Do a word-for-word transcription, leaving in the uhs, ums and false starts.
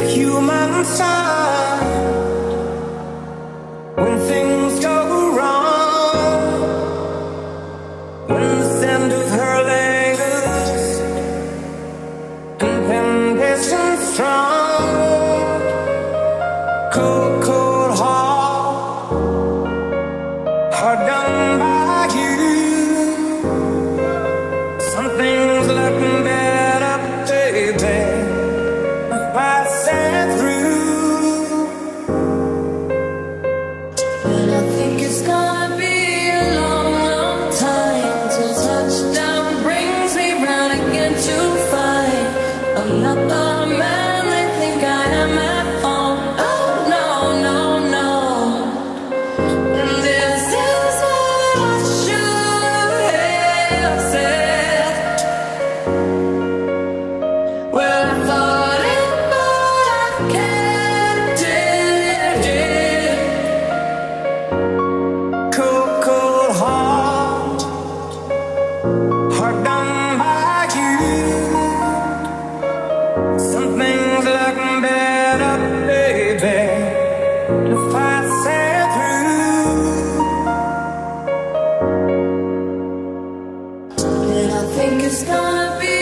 human side. When things go wrong, when the scent of her lingers and temptation strong, cold, cold heart, hard done by you. Something's looking better, baby, if I said through. And I think it's gonna be a long, long time till touchdown brings me round again to find I'm not the man they think I am at home. Oh no, no, no. And this is what I should have said. Well, I thought it, but I kept it. Cold, cold heart, hard done by you. Something's looking better, baby, if I said through. And I think it's gonna be